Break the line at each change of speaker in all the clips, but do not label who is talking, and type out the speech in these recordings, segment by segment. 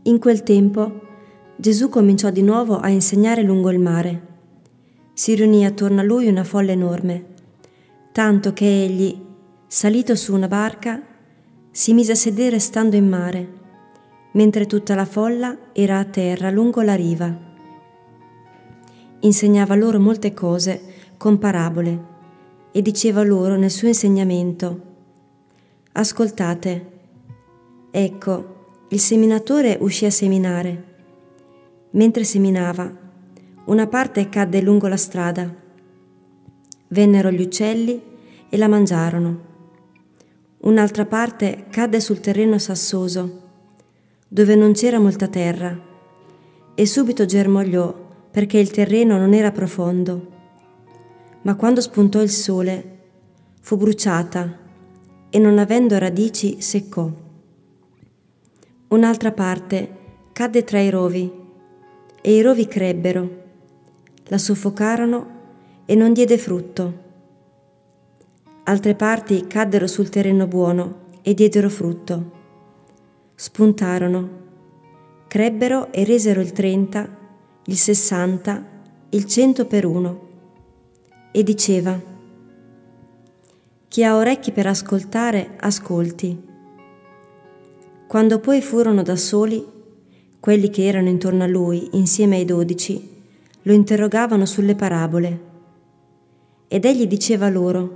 In quel tempo Gesù cominciò di nuovo a insegnare lungo il mare. Si riunì attorno a lui una folla enorme, tanto che egli, salito su una barca, si mise a sedere stando in mare, mentre tutta la folla era a terra lungo la riva. Insegnava loro molte cose con parabole e diceva loro nel suo insegnamento: ascoltate, ecco, il seminatore uscì a seminare. Mentre seminava, una parte cadde lungo la strada. Vennero gli uccelli e la mangiarono. Un'altra parte cadde sul terreno sassoso, dove non c'era molta terra, e subito germogliò perché il terreno non era profondo. Ma quando spuntò il sole, fu bruciata e non avendo radici seccò. Un'altra parte cadde tra i rovi, e i rovi crebbero, la soffocarono e non diede frutto. Altre parti caddero sul terreno buono e diedero frutto. Spuntarono, crebbero e resero il 30, il 60, il 100 per uno. E diceva: chi ha orecchi per ascoltare, ascolti. Quando poi furono da soli, quelli che erano intorno a lui, insieme ai 12, lo interrogavano sulle parabole. Ed egli diceva loro: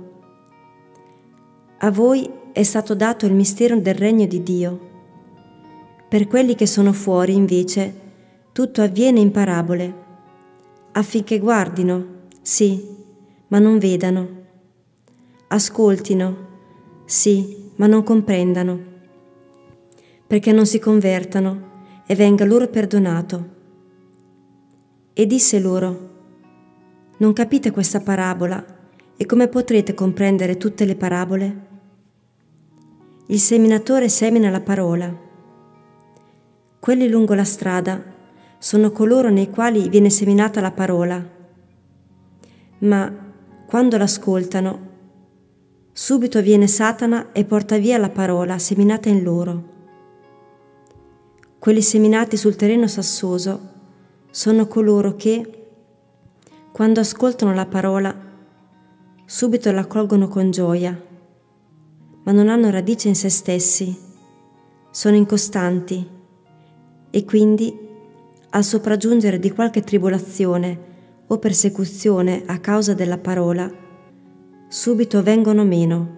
a voi è stato dato il mistero del regno di Dio. Per quelli che sono fuori, invece, tutto avviene in parabole, affinché guardino, sì, ma non vedano, ascoltino, sì, ma non comprendano, perché non si convertano e venga loro perdonato. E disse loro: non capite questa parabola, e come potrete comprendere tutte le parabole? Il seminatore semina la parola. Quelli lungo la strada sono coloro nei quali viene seminata la parola. Ma quando l'ascoltano, subito viene Satana e porta via la parola seminata in loro. Quelli seminati sul terreno sassoso sono coloro che, quando ascoltano la parola, subito la accolgono con gioia, ma non hanno radice in se stessi, sono incostanti e quindi, al sopraggiungere di qualche tribolazione o persecuzione a causa della parola, subito vengono meno.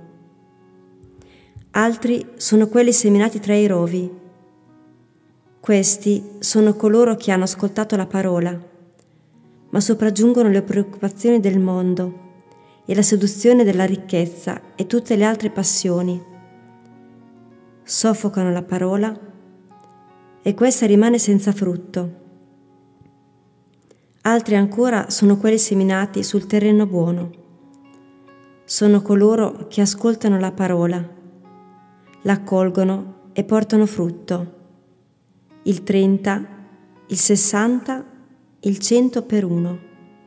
Altri sono quelli seminati tra i rovi. Questi sono coloro che hanno ascoltato la parola, ma sopraggiungono le preoccupazioni del mondo e la seduzione della ricchezza e tutte le altre passioni. Soffocano la parola e questa rimane senza frutto. Altri ancora sono quelli seminati sul terreno buono. Sono coloro che ascoltano la parola, la accolgono e portano frutto, il 30, il 60, il 100 per uno.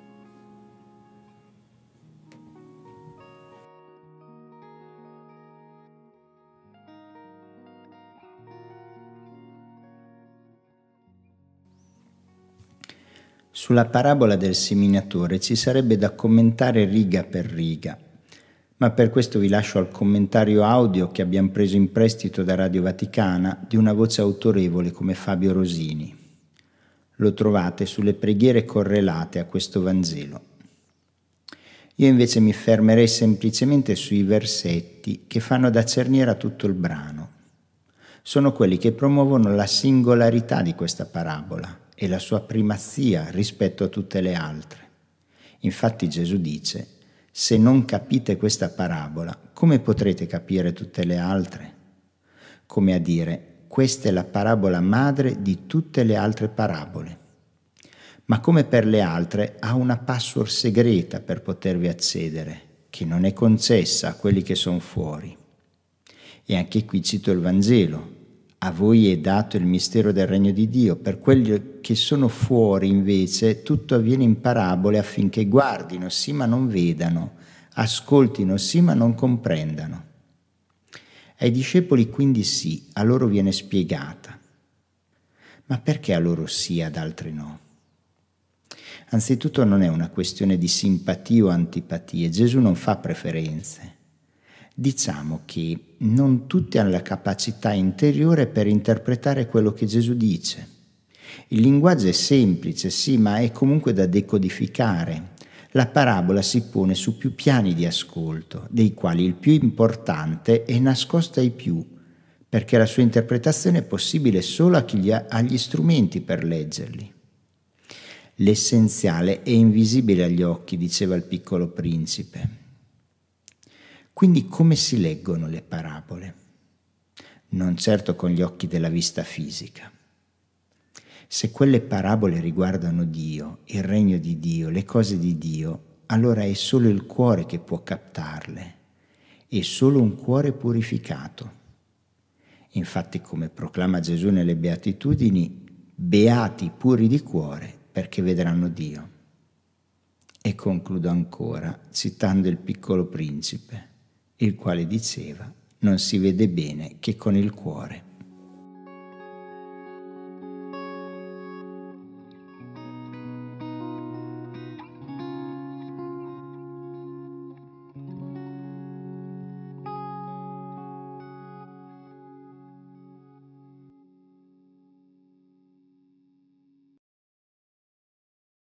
Sulla parabola del seminatore ci sarebbe da commentare riga per riga, ma per questo vi lascio al commentario audio che abbiamo preso in prestito da Radio Vaticana di una voce autorevole come Fabio Rosini. Lo trovate sulle preghiere correlate a questo Vangelo. Io invece mi fermerei semplicemente sui versetti che fanno da cerniera a tutto il brano. Sono quelli che promuovono la singolarità di questa parabola e la sua primazia rispetto a tutte le altre. Infatti Gesù dice: se non capite questa parabola, come potrete capire tutte le altre? Come a dire, questa è la parabola madre di tutte le altre parabole. Ma come per le altre ha una password segreta per potervi accedere, che non è concessa a quelli che sono fuori. E anche qui cito il Vangelo: a voi è dato il mistero del regno di Dio, per quelli che sono fuori invece tutto avviene in parabole affinché guardino sì ma non vedano, ascoltino sì ma non comprendano. Ai discepoli quindi sì, a loro viene spiegata. Ma perché a loro sì, ad altri no? Anzitutto non è una questione di simpatie o antipatie, Gesù non fa preferenze. Diciamo che non tutti hanno la capacità interiore per interpretare quello che Gesù dice. Il linguaggio è semplice, sì, ma è comunque da decodificare. La parabola si pone su più piani di ascolto, dei quali il più importante è nascosto ai più, perché la sua interpretazione è possibile solo a chi ha gli strumenti per leggerli. L'essenziale è invisibile agli occhi, diceva il Piccolo Principe. Quindi come si leggono le parabole? Non certo con gli occhi della vista fisica. Se quelle parabole riguardano Dio, il regno di Dio, le cose di Dio, allora è solo il cuore che può captarle, è solo un cuore purificato. Infatti, come proclama Gesù nelle Beatitudini, beati puri di cuore, perché vedranno Dio. E concludo ancora citando il Piccolo Principe, il quale diceva: non si vede bene che con il cuore.